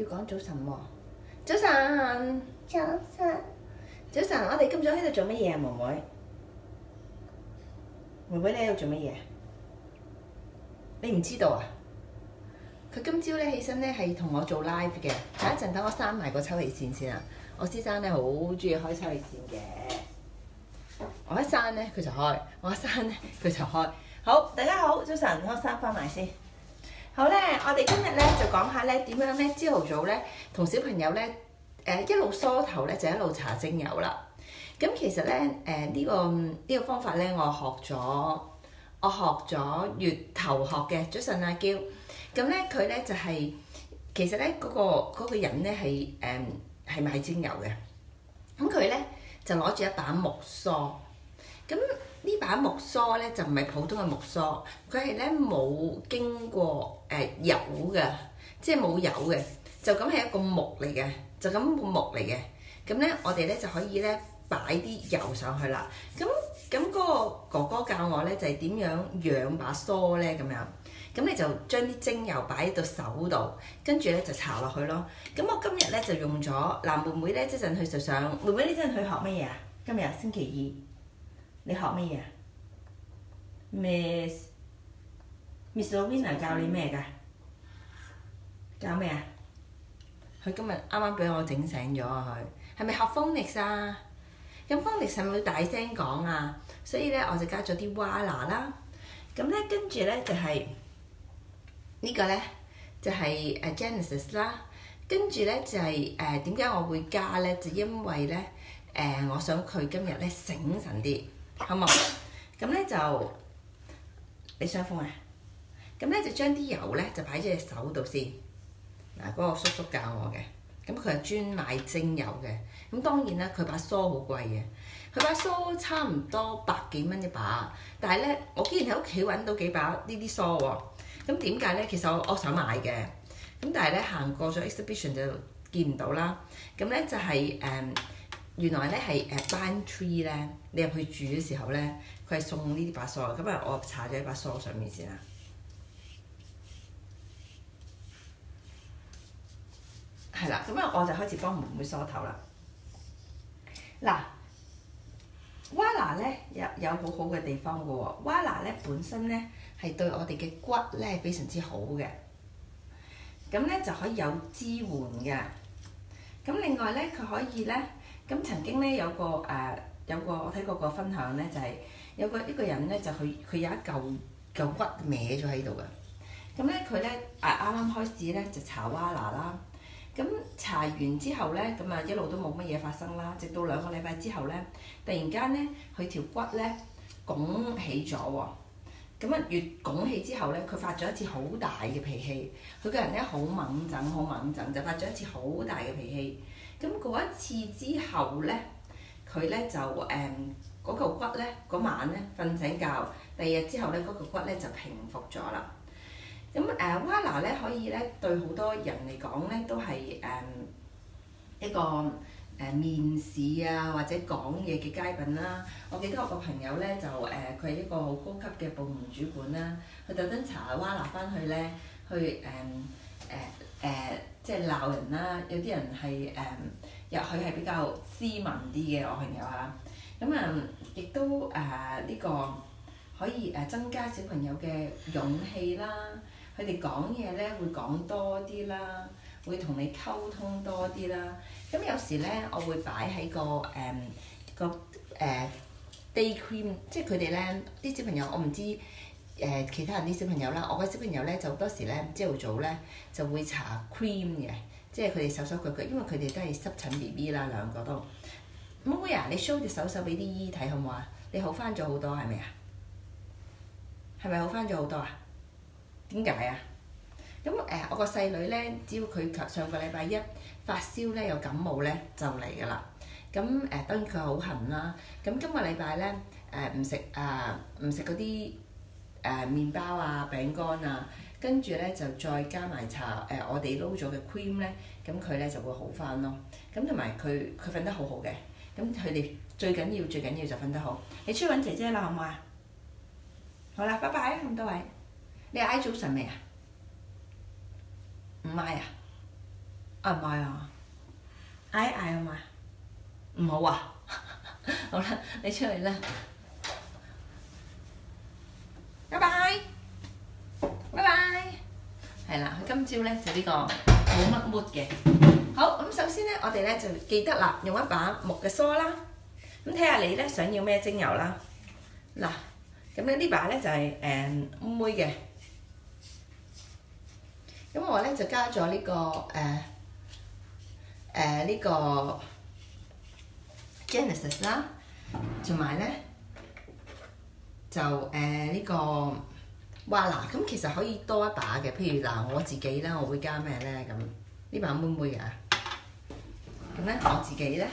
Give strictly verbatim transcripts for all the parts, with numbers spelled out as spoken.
要講早晨喎，早晨， 早晨， 早晨，我哋今早喺度做乜嘢啊，妹妹？妹妹你喺度做乜嘢？你唔知道啊？佢今朝咧起身咧係同我做 live 嘅，等一陣等我閂埋個抽氣扇先啊！我先生咧好中意開抽氣扇嘅，我一閂咧佢就開，我一閂咧佢就開。好，大家好，早晨，我閂翻埋先。好咧，我哋今日咧就講下咧點樣咧朝頭早咧同小朋友咧誒、呃、一路梳頭咧就一路搽精油啦。咁其實咧誒呢、呃這個呢、這個方法咧我學咗，我學咗月頭學嘅。早晨阿嬌，咁咧佢咧就係、是、其實咧嗰、那個嗰、那個人咧係誒係買精油嘅。咁佢咧就攞住一把木梳，咁呢把木梳咧就唔係普通嘅木梳，佢係咧冇經過誒、呃、油嘅，即係冇油嘅，就咁係一個木嚟嘅，就咁個木嚟嘅。咁咧我哋咧就可以咧擺啲油上去啦。咁咁嗰個哥哥教我咧就係、是、點樣養把梳咧咁樣。咁你就將啲精油擺喺度手度，跟住咧就搽落去咯。咁我今日咧就用咗嗱，妹妹咧即陣去就上，妹妹呢陣去學乜嘢啊？今日星期二。你學乜嘢啊 ？Miss Miss Lovina 教你咩㗎？教咩啊？佢今日啱啱俾我整醒咗啊！佢係咪學 phonics 啊？咁 phonics 係咪要大聲講啊？所以咧我就加咗啲 Wala 啦。咁咧跟住咧就係、是、呢個咧就係誒 Genesis 啦。跟住咧就係誒點解我會加咧？就因為咧誒、呃、我想佢今日咧醒神啲。好冇？咁咧就你傷風啊？咁咧就將啲油咧就擺喺隻手度先。嗱，嗰個叔叔教我嘅，咁佢係專買精油嘅。咁當然啦，佢把梳好貴嘅，佢把梳差唔多百幾蚊一把。但係咧，我竟然喺屋企揾到幾把呢啲梳喎。咁點解咧？其實我我想買嘅，咁但係咧行過咗 exhibition 就見唔到啦。咁咧就係、是、誒。嗯原來咧係誒 Pine Tree 咧，你入去住嘅時候咧，佢係送呢啲把梳。咁啊，我搽咗喺把梳上面先啦。係啦，咁啊，我就開始幫妹妹梳頭啦。嗱 Wala 咧有有好好嘅地方嘅喎 Wala 咧本身咧係對我哋嘅骨咧非常之好嘅，咁咧就可以有支援嘅。咁另外咧，佢可以咧。咁曾經咧有個誒、呃、有個我睇過個分享咧，就係、是、有個一個人咧就佢佢有一嚿嚿骨歪咗喺度嘅。咁咧佢咧誒啱啱開始咧就搽 Wala 啦。咁搽完之後咧，咁啊一路都冇乜嘢發生啦。直到兩個禮拜之後咧，突然間咧佢條骨咧拱起咗喎。咁啊越拱起之後咧，佢發咗一次好大嘅脾氣。佢個人咧好猛整好猛整，就發咗一次好大嘅脾氣。咁嗰一次之後咧，佢咧就誒嗰嚿骨咧嗰晚咧瞓醒覺，第二日之後咧嗰嚿骨咧就平復咗啦。咁誒 Wala 咧可以咧對好多人嚟講咧都係誒、呃、一個誒、呃、面試啊或者講嘢嘅佳品啦。我記得我個朋友咧就誒佢係一個好高級嘅部門主管啦，佢特登查 Wala 翻去咧去誒誒誒。呃呃即係鬧人啦，有啲人係誒入去係比較斯文啲嘅我朋友嚇，咁啊亦都誒呢、呃這個可以誒增加小朋友嘅勇氣啦，佢哋講嘢咧會講多啲啦，會同你溝通多啲啦。咁有時咧我會擺喺個誒、呃、個誒、呃、day cream，即係佢哋咧啲小朋友我唔知。誒、呃、其他人啲小朋友啦，我嘅小朋友咧就好多時咧朝頭早咧就會搽 cream 嘅，即係佢哋手手腳腳，因為佢哋都係濕疹 B B 啦，兩個都。妹妹啊，你 show 隻手手俾啲姨睇好唔好啊？你好翻咗好多係咪啊？係咪好翻咗好多啊？點解啊？咁誒、呃，我個細女咧，只要佢上個禮拜一發燒咧有感冒咧就嚟㗎啦。咁誒、呃、當然佢好痕啦。咁今個禮拜咧誒唔食啊唔食嗰啲。誒、呃、麵包啊、餅乾啊，跟住咧就再加埋搽誒、呃、我哋撈咗嘅 cream 咧，咁佢咧就會好翻咯。咁同埋佢佢瞓得好好嘅，咁佢哋最緊要最緊要就瞓得好。你出去揾姐姐啦，好唔好啊？好啦，拜拜啊咁多位。你嗌早晨未啊？唔嗌啊？ 啊唔係啊，嗌一嗌好嘛？唔好啊！好啦，你出去啦，拜拜，拜拜。係啦，佢今朝咧就呢個冇乜 mood 嘅。好，咁首先咧，我哋咧就記得啦，用一把木嘅梳啦。咁睇下你咧想要咩精油啦。嗱，咁咧呢把咧就係誒妹嘅。咁我咧就加咗呢、這個誒誒呢個 Genesis 啦，同埋咧就誒呢、呃這個 Voila。咁其實可以多一把嘅，譬如嗱我自己咧，我會加咩咧？咁呢把妹妹啊，咁咧我自己咧，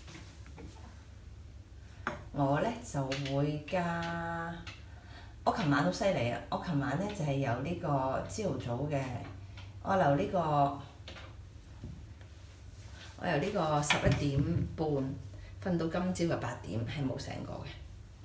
我咧就會加。我琴晚好犀利啊！我琴晚咧就係有呢個朝頭早嘅。我由呢、這個，我由呢個十一點半瞓到今朝嘅八點，係冇醒過嘅。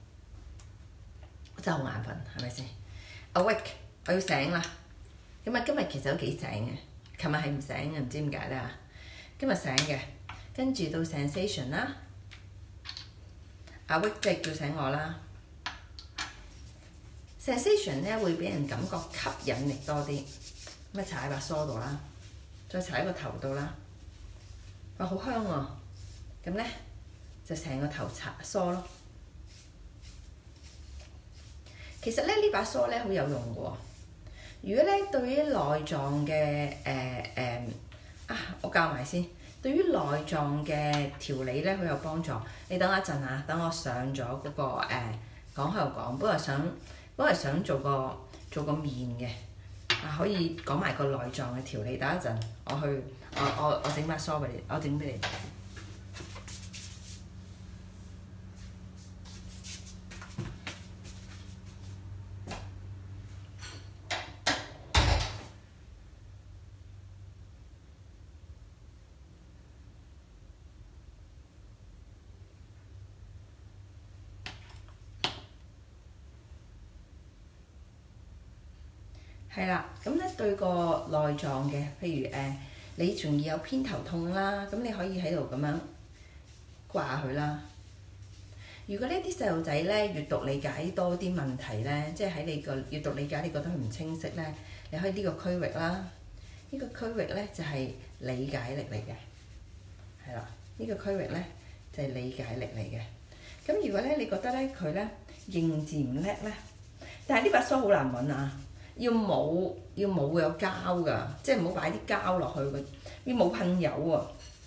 我真係好眼瞓，係咪先 ？Awake， 我要醒啦。咁啊，今日其實都幾醒嘅。琴日係唔醒嘅，唔知點解咧。今日醒嘅，跟住到 sensation 啦。Awake 即係叫醒我啦。sensation 咧會俾人感覺吸引力多啲。咁啊，搽喺把梳度啦，再搽喺個頭度啦，哇，好香喎！咁咧就成個頭搽梳咯。其實咧呢把梳咧好有用嘅喎。如果咧對於內臟嘅誒誒啊，我教埋先。對於內臟嘅調理咧好有幫助。你等我一陣啊，等我上咗嗰、那個誒、呃、講喺度講，本來想本來想做個做個面嘅。啊，可以講埋個內臟嘅調理，等一陣我去，我我我整把梳俾你，我整俾你。係啦，咁咧對個內臟嘅，譬如誒、呃，你仲要有偏頭痛啦，咁你可以喺度咁樣刮下佢啦。如果呢啲細路仔咧閱讀理解多啲問題咧，即係喺你個閱讀理解你覺得佢唔清晰咧，你可以呢個區域啦，呢、呢個區域咧就係理解力嚟嘅，係啦，呢、呢個區域咧就係理解力嚟嘅。咁如果咧你覺得咧佢咧認字唔叻咧，但係呢把梳好難揾啊！要冇要冇會有膠㗎，即係唔好擺啲膠落去嘅，要冇噴油喎。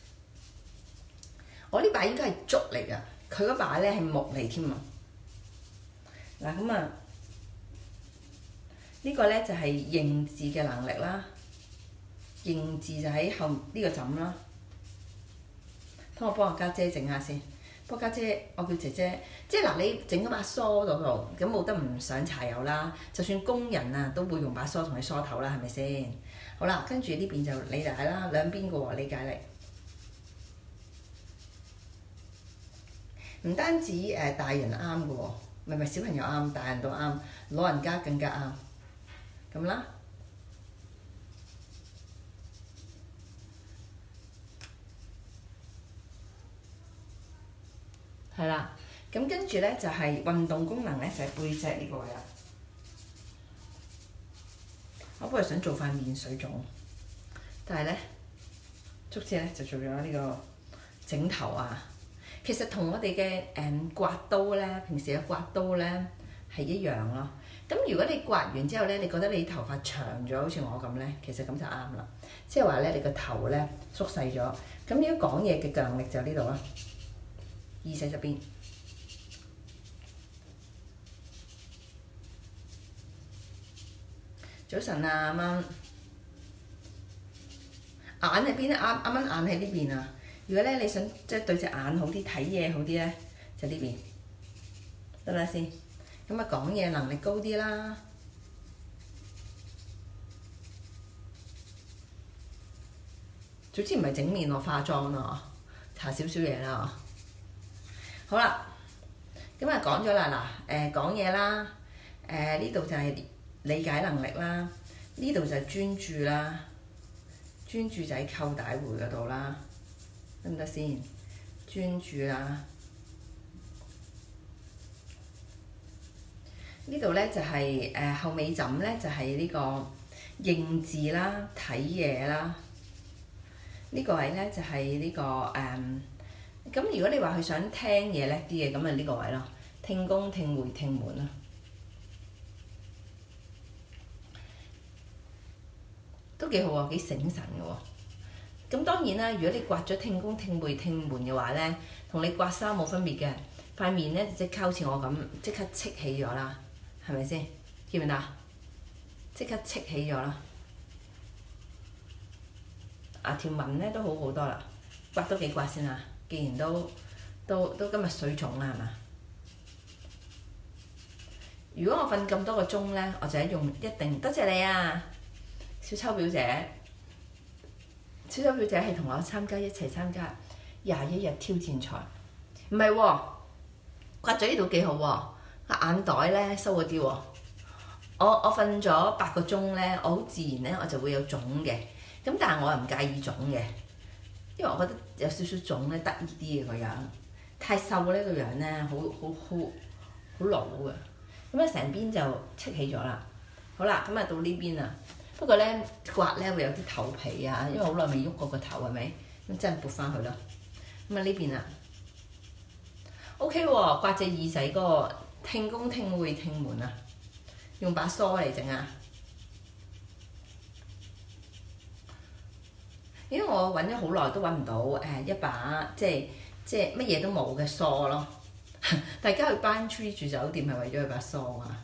我呢把應該係竹嚟㗎，佢嗰把咧係木嚟添啊。嗱咁啊，呢個咧就係認字嘅能力啦。認字就喺後呢個枕啦。等我幫我家姐整下先。不過家姐，我叫姐姐，即係嗱，你整嗰把梳嗰度，咁冇得唔上搽油啦。就算工人啊，都會用把梳同你梳頭啦，係咪先？好啦，跟住呢邊就理解啦，兩邊嘅喎理解力。唔單止誒大人啱嘅喎，唔係唔係小朋友啱，大人都啱，老人家更加啱。咁啦。係啦，咁跟住咧就係、是、運動功能咧，就係、是、背脊呢個位啦。我本來想做塊面水腫，但係咧，足之咧就做咗呢個整頭啊。其實同我哋嘅誒刮刀咧，平時嘅刮刀咧係一樣咯。咁如果你刮完之後咧，你覺得你頭髮長咗，好似我咁咧，其實咁就啱啦。即係話咧，你個頭咧縮細咗。咁如果講嘢嘅強力就呢度啦。耳仔側邊，早晨啊，啱啱眼喺邊咧？啱啱啱眼喺呢邊啊！如果咧你想即係對隻眼好啲，睇嘢好啲咧，就呢邊得啦先。咁啊講嘢能力高啲啦。總之唔係整面我化妝咯，搽少少嘢啦。好啦，咁啊講咗啦，嗱誒講嘢啦，誒呢度就係理解能力啦，呢度就係專注啦， 專注就喺扣帶回嗰度啦，得唔得先？專注啦。呢度咧就係、是、誒、呃、後尾枕咧就係、是、呢個認字啦、睇嘢啦。呢、這個位咧就係、是、呢、這個誒。咁、嗯、如果你話佢想聽嘢叻啲嘅，咁啊呢個位咯，聽宮、聽會、聽門啦。都幾好喎，幾醒神嘅喎。咁當然啦，如果你刮咗聽宮、聽會、聽門嘅話咧，同你刮痧冇分別嘅。塊面咧就即刻好似我咁，即刻戚起咗啦，係咪先？見唔見啊？即刻戚起咗啦。啊條紋咧都好好多啦，刮多幾刮先啊！既然都都都今日水腫啦，係嘛？如果我瞓咁多個鐘咧，我就係用一定多謝你啊！小秋表姐，小秋表姐係同我參加一齊參加廿一日挑戰賽，唔係喎，刮咗呢度幾好喎，眼袋咧收咗啲喎。我我瞓咗八個鐘咧，我好自然咧我就會有腫嘅，咁但係我又唔介意腫嘅，因為我覺得有少少腫咧得意啲嘅個樣，太瘦咧個樣咧好好好好老嘅，咁咧成邊就戚起咗啦。好啦，咁啊到呢邊啦。不過咧刮咧會有啲頭皮啊，因為好耐未喐過個頭係咪？咁真係撥翻去啦。咁啊呢邊啊 ，OK 喎，刮隻耳仔嗰個聽宮聽會聽門啊，用把梳嚟整啊。因為我揾咗好耐都揾唔到誒一把即係即係乜嘢都冇嘅梳咯。大家去班 tree 住酒店係為咗佢把梳啊。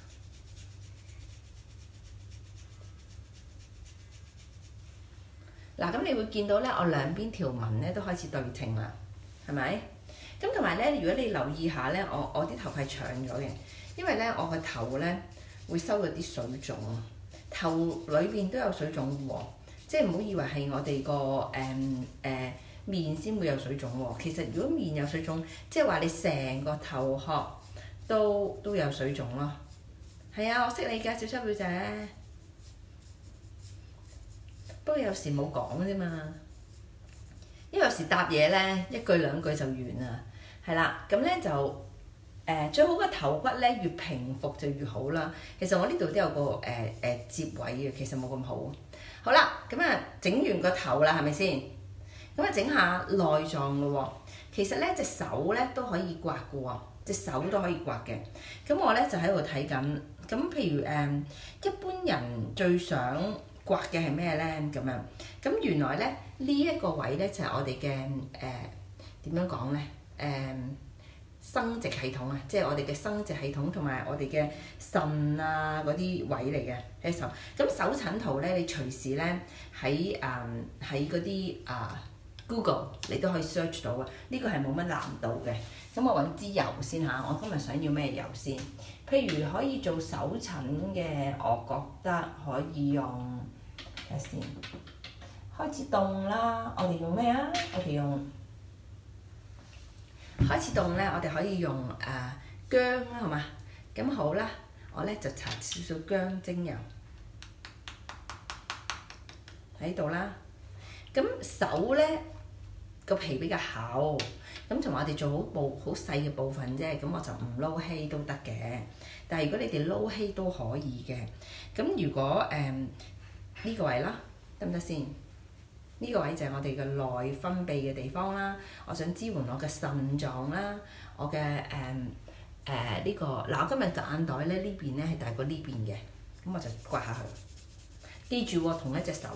嗱，咁你會見到咧，我兩邊條紋咧都開始對稱啦，係咪？咁同埋咧，如果你留意下咧，我我啲頭係長咗嘅，因為咧我個頭咧會收咗啲水腫，頭裏邊都有水腫喎，即係唔好以為係我哋個誒誒面先會有水腫喎。其實如果面有水腫，即係話你成個頭殼都都有水腫咯。係啊，我識你㗎，小秋表姐。不過有時冇講啫嘛，因為有時答嘢咧一句兩句就完啦，係啦，咁咧就誒、呃、最好嘅頭骨咧越平復就越好啦。其實我呢度都有個誒誒接位嘅，其實冇咁好。好啦，咁啊整完個頭啦，係咪先？咁啊整下內臟咯喎，其實咧隻手咧都可以刮嘅喎，隻手都可以刮嘅。咁我咧就喺度睇緊，咁譬如誒、呃、一般人最想刮嘅係咩咧？咁樣，咁原來咧呢一、這個位咧就係、是、我哋嘅誒點樣講咧？誒、呃、生殖系統啊，即係我哋嘅生殖系統同埋我哋嘅腎啊嗰啲位嚟嘅喺手。咁手診圖咧，你隨時咧喺誒喺嗰啲啊 Google 你都可以 search 到啊。呢、這個係冇乜難度嘅。咁我揾支油先嚇，我今日想要咩油先？譬如可以做手診嘅，我覺得可以用。睇下先，開始凍啦！我哋用咩啊？我哋用開始凍咧，我哋可以用誒、呃、薑啦，好嘛？咁好啦，我咧就搽少少薑精油喺度啦。咁手咧個皮比較厚，咁同埋我哋做好部好細嘅部分啫，咁我就唔撈稀都得嘅。但係如果你哋撈稀都可以嘅，咁如果誒。呃呢個位啦，得唔得先？呢、這個位就係我哋嘅內分泌嘅地方啦。我想支援我嘅腎臟啦，我嘅誒誒呢個嗱，我今日嘅眼袋咧呢邊咧係大過呢邊嘅，咁我就刮下佢。記住喎，同一隻手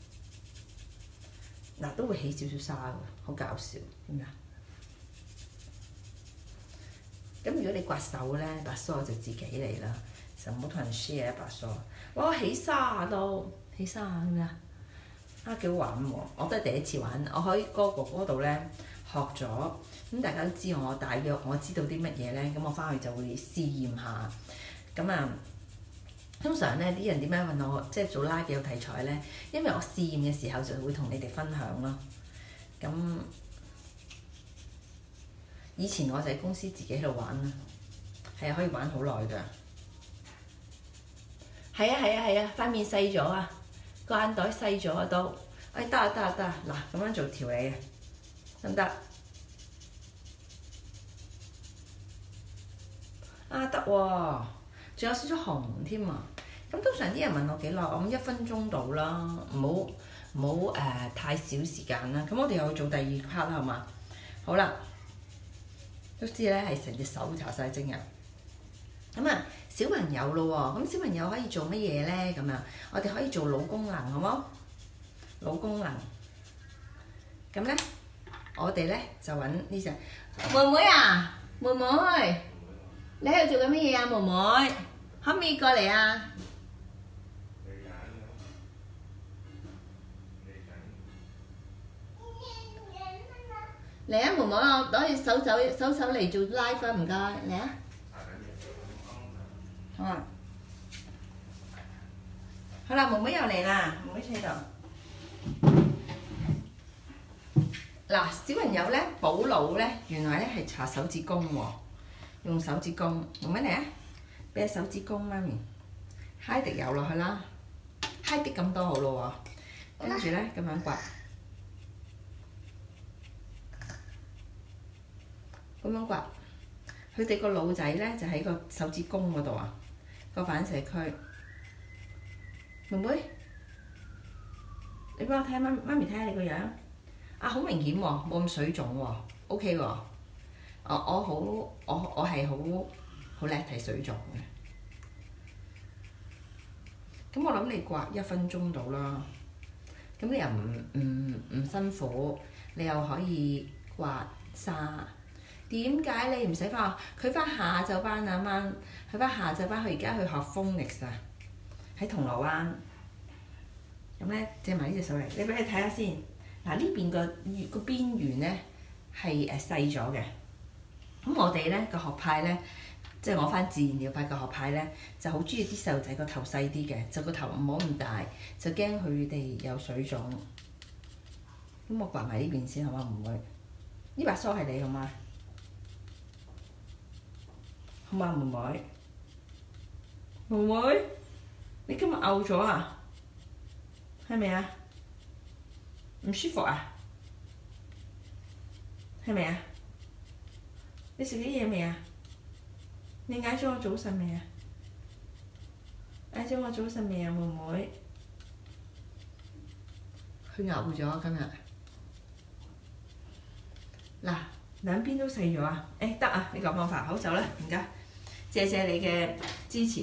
喎，嗱都會起少少沙㗎，好搞笑，點解？咁如果你刮手咧，把梳就自己嚟啦，就唔好同人 share 一把梳。哇，起沙都〜起沙啊，咁樣啊幾好玩喎！我都係第一次玩，我喺嗰個哥哥度咧學咗，咁大家都知我大約我知道啲乜嘢咧，咁我翻去就會試驗下。咁啊，通常咧啲人點樣問我，即係做 live 有題材咧？因為我試驗嘅時候就會同你哋分享咯。咁以前我就喺公司自己喺度玩啦，係啊，可以玩好耐㗎。係啊係啊係啊，塊面細咗啊！個眼袋細咗都， 哎得啊得啊得啊，嗱咁樣做調理啊，得唔得？啊得喎，仲有少少紅添啊！咁通常啲人問我幾耐，我諗一分鐘到啦，唔好唔好誒太少時間啦。咁我哋又做第二 part 啦，好嘛？好啦，都知咧係成隻手搽晒精油。咁啊，小朋友咯喎，咁小朋友可以做乜嘢咧？咁啊，我哋可以做腦功能，好冇？腦功能。咁咧，我哋咧就揾呢隻妹妹啊，妹妹，你喺度做緊乜嘢啊？妹妹，可唔可以過嚟啊？嚟啊，妹妹，我攞隻手手手手嚟做 live 啊，唔該，嚟啊！好啊，好啦，妹妹又嚟啦，妹妹喺度。嗱，小朋友咧補腦咧，原來咧係搽手指公喎，用手指公，妹妹嚟啊，俾隻手指公媽咪，揩滴油落去啦，揩滴咁多好咯喎，跟住咧咁樣刮，咁樣刮，佢哋個腦仔咧就喺個手指公嗰度啊，個反射區。妹妹，你幫我睇下媽媽咪睇下你個樣。啊，好明顯喎，冇咁水腫喎 ，OK 喎。我我好，我我係好好叻睇水腫嘅。咁我諗你刮一分鐘到啦。咁你又唔唔唔辛苦，你又可以刮痧。點解你唔使翻學？佢翻下晝班啊媽，佢翻下晝班，佢而家去學 phonics 啊，喺銅鑼灣。咁咧借埋呢隻手嚟，你俾你睇下先。嗱，呢邊個個邊緣咧係誒細咗嘅，咁我哋咧個學派咧，即係我翻自然療法嘅學派咧，就好中意啲細路仔個頭細啲嘅，就個頭唔好咁大，就驚佢哋有水腫。咁我刮埋呢邊先好嗎？唔會，呢把梳係你好嗎？好嗎，妹妹？妹妹，你今日嘔咗啊？係咪啊？唔舒服啊？係咪啊？你食啲嘢未啊？你嗌咗我早晨未啊？嗌咗我早晨未啊，妹妹？佢嘔咗今日。嗱，兩邊都細咗啊！誒得啊，呢個方法好走啦，唔該，謝謝你嘅支持。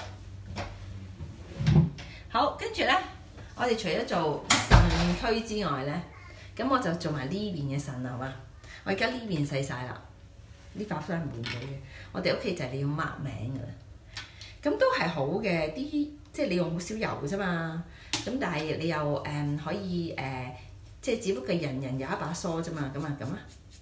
好，跟住咧，我哋除咗做腎區之外咧，咁我就做埋呢邊嘅腎啦，好嘛？我而家呢邊細晒啦，呢塊都係滿咗嘅。我哋屋企就係你要 mark 名㗎啦，咁都係好嘅。啲即係你用好少油嘅啫嘛，咁但係你又誒、嗯、可以誒、呃，即係只不過人人有一把梳啫嘛，咁啊咁啊。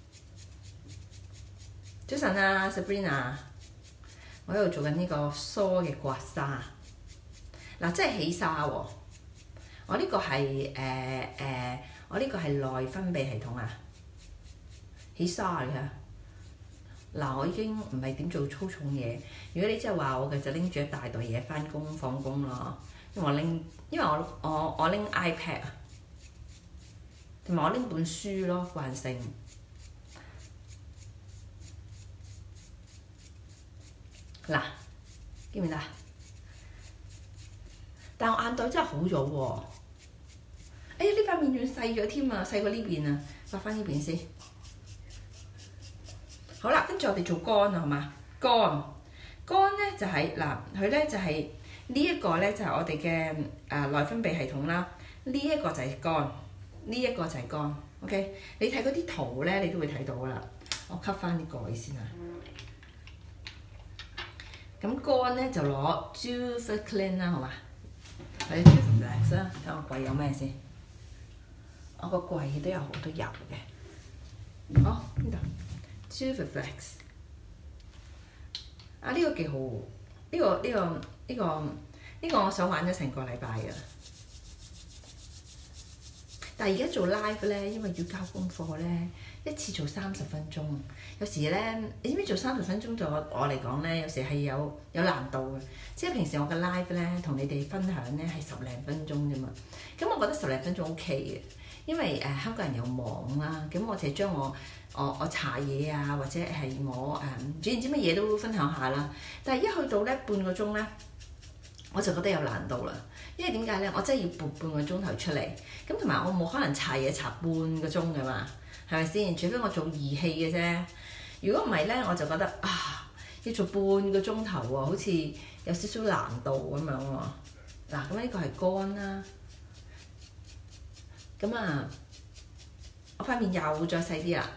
早晨啊 Sabrina， 我喺度做緊呢個梳嘅刮痧，嗱即係起痧喎。我呢個係誒誒，我呢個係內分泌系統啊，起痧嚟㗎。嗱，我已經唔係點做粗重嘢。如果你真係話我嘅，就拎住一大袋嘢返工放工咯。因為我拎，因為我我我拎 iPad 啊，同埋我拎本書咯，慣性。嗱，見唔見得？但我眼袋真係好咗喎！哎呀，呢塊面仲細咗添啊，細過呢邊啊，刮翻呢邊先。好啦，跟住我哋做肝啊，好嘛？肝，肝咧就係、是、嗱，佢咧就係、是、呢一個咧就係我哋嘅誒內分泌系統啦。呢、這、一個就係肝，呢、這、一個就係肝。OK， 你睇嗰啲圖咧，你都會睇到噶啦。我吸翻啲蓋先啊。咁肝咧就攞 Juviclean 啦，好嘛？係 Juviclean 啦，睇我櫃有咩先。我個櫃都有好多油嘅。好，呢度 Juviclean。啊，呢、這個幾好喎！呢、這個呢、這個呢、這個呢、這個我想玩咗成個禮拜㗎。 但係而家做 live 咧，因為要交功課咧，一次做三十分鐘。有時咧，你知唔知做三十分鐘對我我嚟講咧，有時係有有難度嘅。即係平時我嘅 live 咧，同你哋分享咧係十零分鐘啫嘛。咁我覺得十零分鐘 OK 嘅，因為誒、呃、香港人又忙啦。咁我就將我我我搽嘢啊，或者係我誒總言之乜嘢都分享下啦。但係一去到咧半個鐘咧，我就覺得有難度啦。因為點解咧？我真係要撥半個鐘頭出嚟，咁同埋我冇可能搽嘢搽半個鐘噶嘛，係咪先？除非我做儀器嘅啫。如果唔係咧，我就覺得啊，要做半個鐘頭喎，好似有少少難度咁樣喎。嗱，咁呢個係乾啦。咁啊，我塊面又再細啲啦。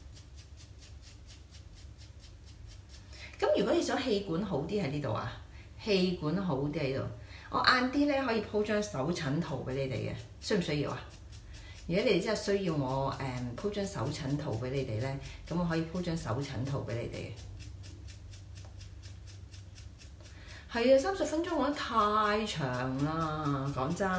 咁如果你想氣管好啲喺呢度啊，氣管好啲喺度。我晏啲咧可以鋪張手診圖俾你哋嘅，需唔需要啊？如果你哋真係需要我誒鋪張手診圖俾你哋咧，咁我可以鋪張手診圖俾你哋嘅。係啊，三十分鐘我覺得太長啦，講真。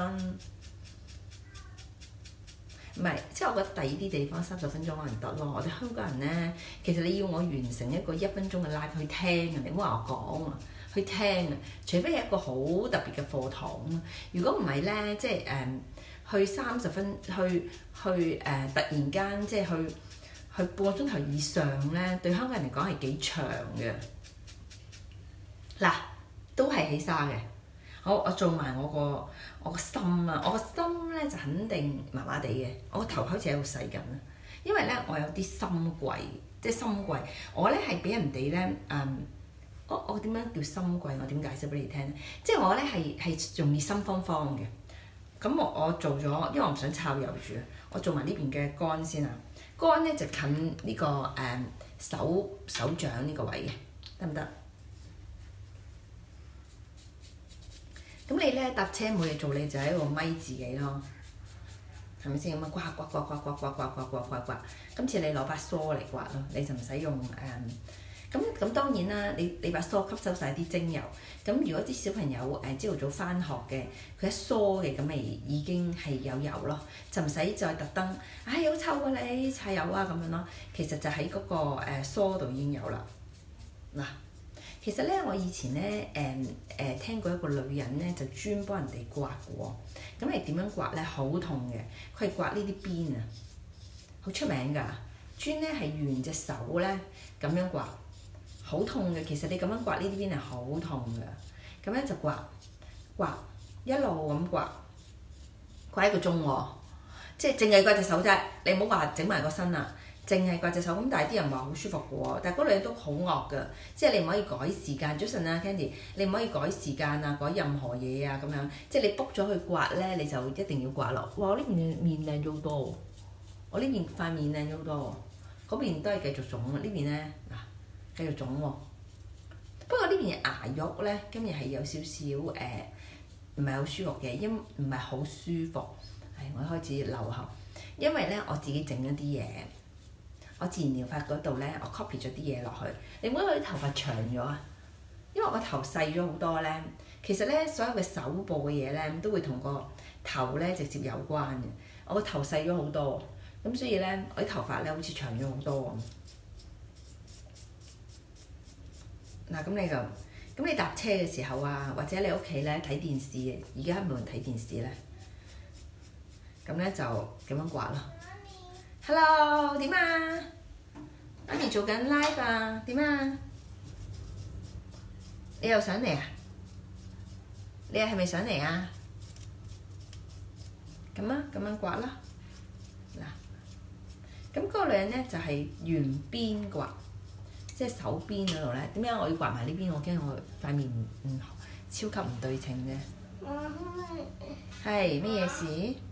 唔係，即係我覺得第二啲地方三十分鐘可能得咯。我哋香港人咧，其實你要我完成一個一分鐘嘅 live 去聽啊，你唔好話我講啊。去聽啊，除非係一個好特別嘅課堂啊。如果唔係咧，即係誒、呃、去三十分，去去誒、呃、突然間即係去去半個鐘頭以上咧，對香港人嚟講係幾長嘅。嗱，都係起沙嘅。好，我做埋我個我個心啊，我個心咧就肯定麻麻地嘅。我個頭好似喺度洗緊啊，因為咧我有啲心悸，即係心悸。我咧係俾人哋咧嗯。我我點樣叫心悸？我點解釋俾你聽？即係我咧係係容易心慌慌嘅。咁我我做咗，因為我唔想抄油住，我做埋呢邊嘅肝先啊。肝咧就近呢、呢個誒、嗯、手手掌呢個位嘅，得唔得？咁你咧搭車冇嘢做，你就喺度咪自己咯，係咪先咁啊？刮刮刮刮刮刮刮刮刮刮刮，今次你攞把梳嚟刮咯，你就唔使用誒。嗯咁咁當然啦，你你把梳吸收晒啲精油。咁如果啲小朋友誒朝頭早返學嘅，佢一梳嘅咁咪已經係有油咯，就唔使再特登，唉好臭啊你搽油啊咁樣咯。其實就喺嗰個誒梳度已經有啦。嗱，其實咧我以前咧誒誒聽過一個女人咧就專幫人哋刮嘅喎。咁係點樣刮咧？好痛嘅，佢係刮呢啲邊啊，好出名㗎。專咧係沿隻手咧咁樣刮。好痛嘅，其實你咁樣刮呢啲邊係好痛嘅，咁咧就刮刮一路咁刮，刮一個鐘喎，即係淨係刮隻手啫，你唔好話整埋個身啦，淨係刮隻手咁，但係啲人話好舒服嘅喎，但係嗰女人都好惡嘅，即係你唔可以改時間。早晨啊 Candy， 你唔可以改時間啊，改任何嘢啊咁樣，即係你 book 咗去刮咧，你就一定要刮落。哇！我呢邊面靚咗好多，我呢邊塊面靚咗好多，嗰邊都係繼續腫，呢邊咧嗱。繼續腫喎，不過呢邊牙肉咧，今日係有少少誒，唔係好舒服嘅，因唔係好舒服。係我開始流汗，因為咧我自己整咗啲嘢，我自然療法嗰度咧，我 copy 咗啲嘢落去。你唔覺得我啲頭髮長咗啊？因為我個頭細咗好多咧，其實咧所有嘅手部嘅嘢咧都會同個頭咧直接有關嘅。我個頭細咗好多，咁所以咧我啲頭髮咧好似長咗好多咁。嗱，咁你就咁你搭車嘅時候啊，或者你屋企咧睇電視，而家冇人睇電視咧，咁咧就咁樣刮咯。Hello， 點啊？媽咪做緊 live 啊，點啊？你又上嚟啊？你又係咪上嚟啊？咁啊，咁樣刮啦。嗱，咁嗰個女人咧就係沿邊刮。即係手邊嗰度咧，點解我要刮埋呢邊？我驚我塊面唔、嗯、超級唔對稱啫。係咩嘢事？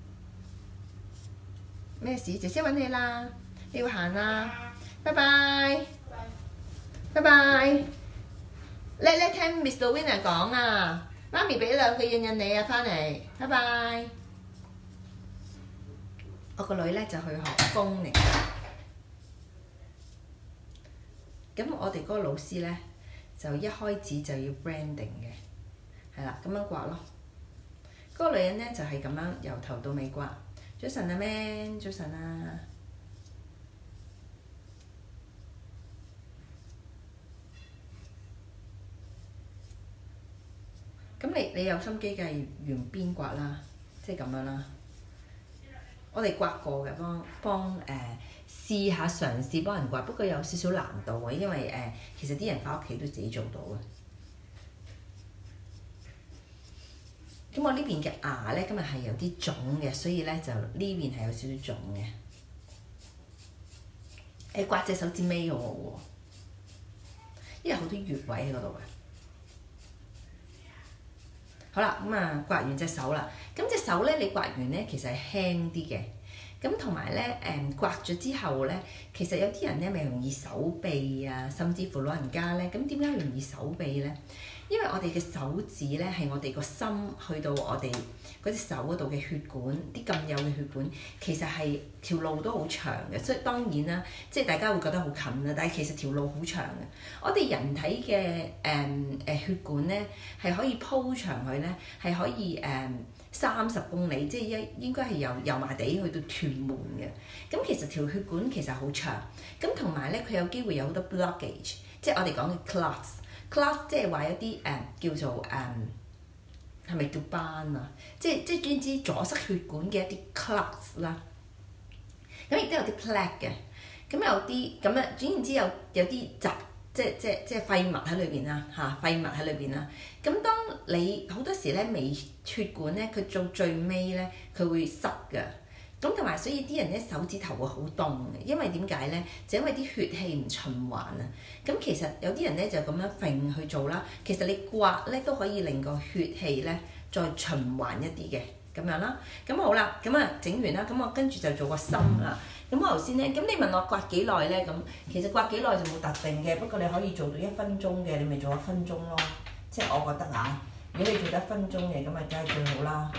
咩事？姐姐揾你啦，你要行啦，拜拜，拜拜。叻叻聽 Miss Louisa 講啊，媽咪俾兩句印印你啊，翻嚟，拜拜。我個女咧就去學工嚟。咁我哋嗰個老師咧，就一開始就要 branding 嘅，係啦，咁樣刮咯。嗰、那個女人咧就係、是、咁樣由頭到尾刮， 早晨啊 Man， 早晨啊。咁你你有心機嘅係用邊刮啦，即係咁樣啦。我哋刮過嘅，幫幫誒、呃、試下嘗試幫人刮，不過有少少難度嘅，因為誒、呃、其實啲人返屋企都自己做到嘅。咁我呢邊嘅牙咧，今日係有啲腫嘅，所以咧就呢邊係有少少腫嘅。誒刮隻手指尾嘅喎，因為好多穴位喺嗰度嘅。好啦，咁啊刮完隻手啦，咁隻手咧你刮完咧其實係輕啲嘅，咁同埋咧誒刮咗之後咧，其實有啲人咧咪容易手臂啊，甚至乎老人家咧，咁點解容易手臂咧？因為我哋嘅手指咧係我哋個心去到我哋嗰隻手嗰度嘅血管，啲咁幼嘅血管，其實係條路都好長嘅，所以當然啦，即係大家會覺得好近啦，但係其實條路好長嘅。我哋人體嘅誒誒血管咧係可以鋪長佢咧，係可以誒三十公里，即係應應該係由油麻地去到屯門嘅。咁其實條血管其實好長，咁同埋咧佢有機會有好多 blockage， 即係我哋講嘅 clots。clot 即係話一啲誒、呃、叫做誒係咪叫斑啊？即係即係專之阻塞血管嘅一啲 clots 啦。咁亦都有啲 plaque 嘅，咁有啲咁啊，總言之有有啲雜即係即係即係廢物喺裏邊啦嚇，廢物喺裏邊啦。咁當你好多時咧微血管咧，佢做最尾咧佢會塞㗎。咁同埋，所以啲人咧手指頭會好凍嘅，因為點解咧？就因為啲血氣唔循環啊。咁其實有啲人咧就咁樣揈去做啦。其實你刮咧都可以令個血氣咧再循環一啲嘅咁樣啦。咁好啦，咁啊整完啦，咁我跟住就做個心啦。咁我頭先咧，咁你問我刮幾耐咧？咁其實刮幾耐就冇特定嘅，不過你可以做到一分鐘嘅，你咪做一分鐘咯。即係我覺得啊，如果你做得一分鐘嘅，咁咪梗係最好啦。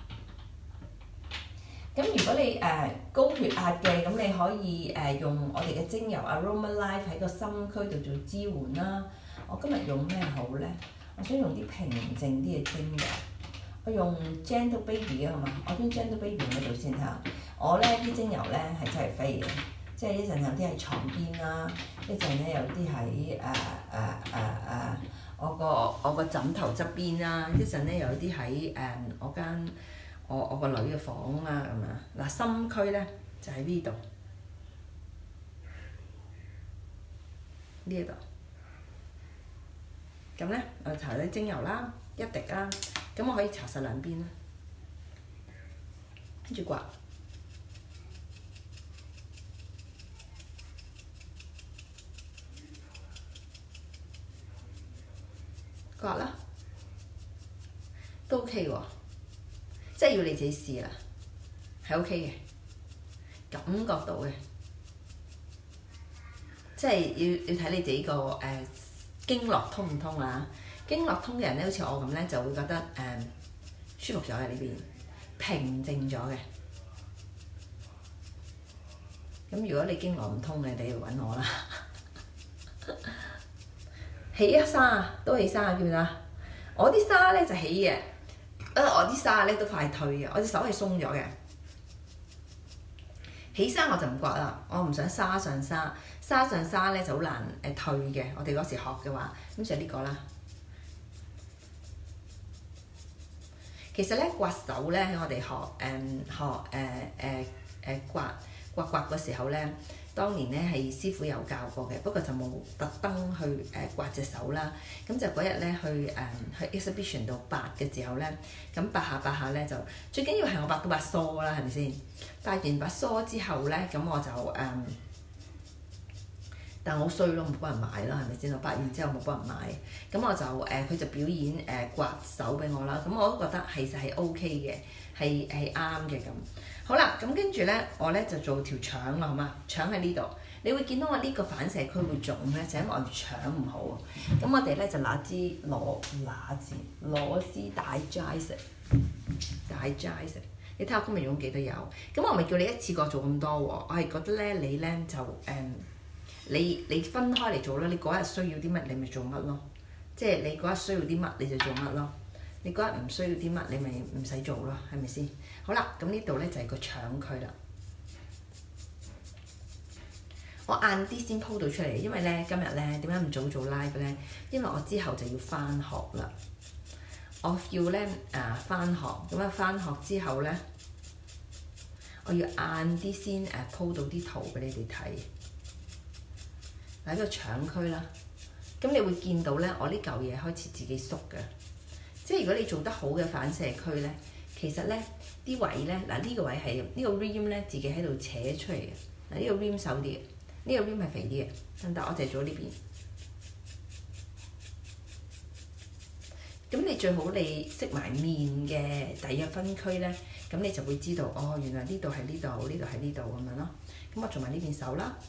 咁如果你誒、呃、高血壓嘅，咁你可以誒、呃、用我哋嘅精油 Aroma Life 喺個心區度做支援啦。我今日用咩好咧？我想用啲平靜啲嘅精油。我用 Gentle Baby 啊，好嘛？我將 Gentle Baby 用喺度先睇下。我咧啲精油咧係真係飛嘅，即係一陣有啲喺床邊啦，一陣咧有啲喺誒誒誒誒我個我個枕頭側邊啦，一陣咧有啲喺誒我間。我我個女嘅房啦咁啊，嗱心區咧就喺呢度，呢一度。咁咧我搽啲精油啦，一滴啦，咁我可以搽實兩邊啦，跟住刮，刮啦，都 OK 喎。即係要你自己試啦，係 OK 嘅，感覺到嘅，即係要要睇你自己個誒、呃、經絡通唔通啊？經絡通嘅人咧，好似我咁咧，就會覺得誒、呃、舒服咗嘅呢邊，平靜咗嘅。咁如果你經絡唔通嘅，你要揾我啦。起一沙啊，都起沙啊，叫唔叫啊？我啲沙咧就起嘅。啊！我啲沙咧都快退嘅，我隻手係鬆咗嘅。起沙我就唔刮啦，我唔想沙上沙，沙上沙咧就好難誒退嘅。我哋嗰時學嘅話，咁就呢個啦。其實咧刮手咧喺我哋學誒、嗯、學誒誒誒刮刮刮嘅時候咧，當年咧係師傅有教過嘅，不過就冇特登去誒、呃、刮隻手啦。咁就嗰日咧去誒、呃、去 exhibition 度拔嘅時候咧，咁拔下拔下咧就最緊要係我拔到把梳啦，係咪先？拔完把梳之後咧，咁我就誒、呃，但我好衰咯，冇幫人買啦，係咪先？我拔完之後冇幫人買，咁我就誒佢、呃、就表演誒、呃、刮手俾我啦。咁我都覺得其實係 OK 嘅，係係啱嘅咁。好啦，咁跟住咧，我咧就做條腸啦，好嘛？腸喺呢度，你會見到我呢個反射區會腫咧，就因為我條腸唔好。咁我哋咧就拿支螺拿支螺絲大齋食，大齋食。你睇下我今日用幾多油？咁我咪叫你一次過做咁多喎。我係覺得咧，你咧就誒、嗯，你你分開嚟做啦。你嗰日需要啲乜，你咪做乜咯。即係你嗰日需要啲乜，你就做乜咯。 你嗰日唔需要啲乜，你咪唔使做咯，係咪先？好啦，咁呢度咧就係個腸區啦。我晏啲先鋪到出嚟，因為咧今日咧點解唔早做 live 咧？因為我之後就要翻學啦。我要咧誒翻學，咁啊翻學之後咧，我要晏啲先誒鋪到啲圖俾你哋睇。喺個腸區啦，咁你會見到咧，我呢嚿嘢開始自己縮嘅。即係如果你做得好嘅反射區咧，其實咧啲位咧，嗱呢個位係呢個 rim 咧自己喺度扯出嚟嘅。嗱呢個 rim 瘦啲嘅，呢個 rim 係肥啲嘅，得唔得？我淨係做呢邊。咁你最好你識埋面嘅大約分區咧，咁你就會知道哦，原來呢度係呢度，呢度係呢度咁樣咯。咁我做埋呢邊手啦。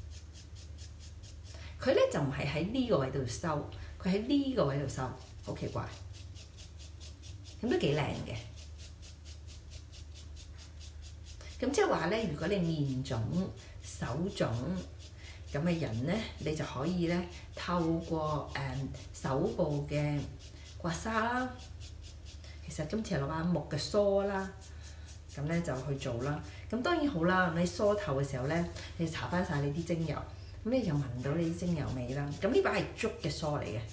佢咧就唔係喺呢個位度收，佢喺呢個位度收，好奇怪。咁都幾靚嘅。咁即係話咧，如果你面腫、手腫咁嘅人咧，你就可以咧透過誒、嗯、手部嘅刮痧啦。其實今次係攞把木嘅梳啦，咁咧就去做啦。咁當然好啦，你梳頭嘅時候咧，你就搽翻晒你啲精油，咁你就聞到你啲精油味啦。咁呢把係竹嘅梳嚟嘅。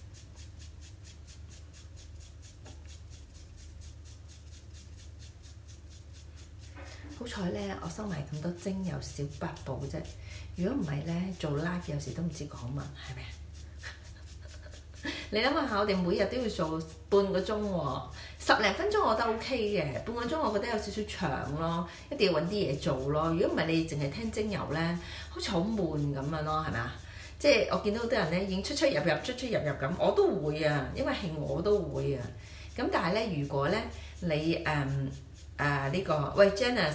好彩咧，我收埋咁多精油小八寶啫。如果唔係咧，做 live 有時都唔知講乜，係咪啊？你諗下，我哋每日都要做半個鐘喎，十零分鐘我覺得 OK 嘅，半個鐘我覺得有少少長咯，一定要揾啲嘢做咯。如果唔係你淨係聽精油咧，好似好悶咁樣咯，係咪啊？即係我見到好多人咧已經出出入入、出出入入咁，我都會啊，因為係我都會啊。咁但係咧，如果咧你誒誒呢個喂 Janice，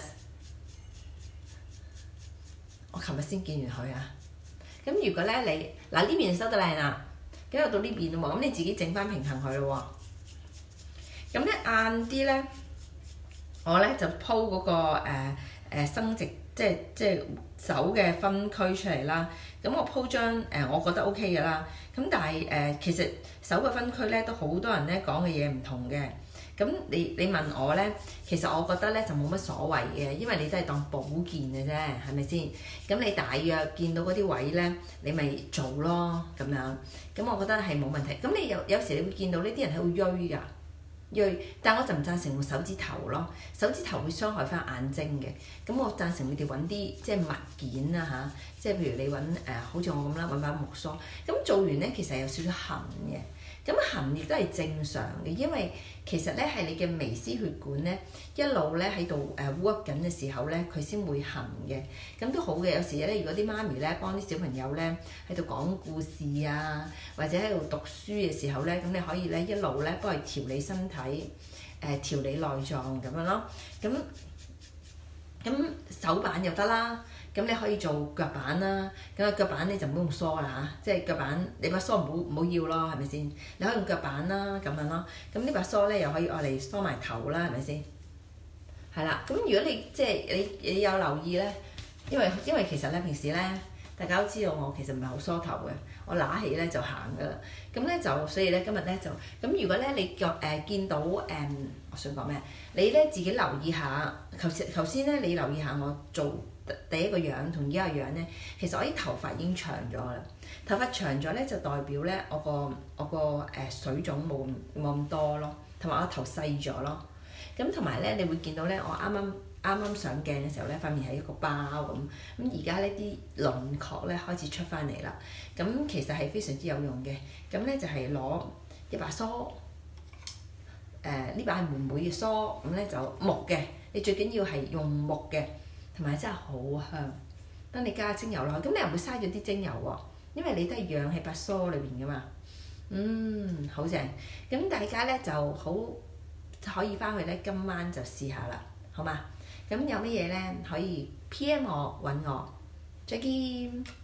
我琴日先見完佢啊。咁如果咧你嗱呢邊收得靚啦，咁又到呢邊喎，咁你自己整翻平衡佢咯喎。咁咧晏啲咧，我咧就鋪嗰個誒誒生殖，即係即係手嘅分區出嚟啦。咁我鋪張誒我覺得 OK 嘅啦。咁但係誒其實手嘅分區咧都好多人咧講嘅嘢唔同嘅。咁你你問我咧，其實我覺得咧就冇乜所謂嘅，因為你都係當保健嘅啫，係咪先？咁你大約見到嗰啲位咧，你咪做咯咁樣。咁我覺得係冇問題。咁你有有時你會見到呢啲人喺度鋥㗎，鋥。但我就唔贊成用手指頭咯，手指頭會傷害翻眼睛嘅。咁我贊成你哋揾啲即係物件啦嚇，即係譬如你揾誒、呃，好似我咁啦，揾把木梳。咁做完咧，其實有少少痕嘅。咁痕亦都係正常嘅，因為其實咧係你嘅微絲血管咧一路咧喺度誒 work 緊嘅時候咧，佢先會痕嘅。咁都好嘅，有時咧如果啲媽咪咧幫啲小朋友咧喺度講故事啊，或者喺度讀書嘅時候咧，咁你可以咧一路咧幫佢調理身體，誒、呃、調理內臟咁樣咯。咁咁手板又得啦。咁你可以做腳板啦，咁啊腳板你就唔好用梳啦嚇，即係腳板你把梳唔好唔好要咯，係咪先？你可以用腳板啦咁樣咯，咁呢把梳咧又可以愛嚟梳埋頭啦，係咪先？係啦，咁如果你即係你你有留意咧，因為因為其實咧平時咧大家都知道我其實唔係好梳頭嘅，我揦起咧就行噶啦，咁咧就所以咧今日咧就咁如果咧你腳誒、呃、見到誒、嗯，我想講咩？你咧自己留意下，頭先頭先咧你留意下我做第一個樣同而家個樣咧，其實我啲頭髮已經長咗啦。頭髮長咗咧就代表咧我個我個誒水腫冇冇咁多咯，同埋我頭細咗咯。咁同埋咧，你會見到咧，我啱啱啱啱上鏡嘅時候咧，塊面係一個包咁。咁而家呢啲輪廓咧開始出翻嚟啦。咁其實係非常之有用嘅。咁咧就係攞一把梳，誒、呃、呢把係妹妹嘅梳，咁咧就木嘅。你最緊要係用木嘅。同埋真係好香，當你加精油落去，咁你又唔會嘥咗啲精油喎，因為你都係養喺把梳裏邊噶嘛。嗯，好正。咁大家咧就好可以翻去咧，今晚就試下啦，好嘛？咁有乜嘢咧可以 P M 我揾我，再見。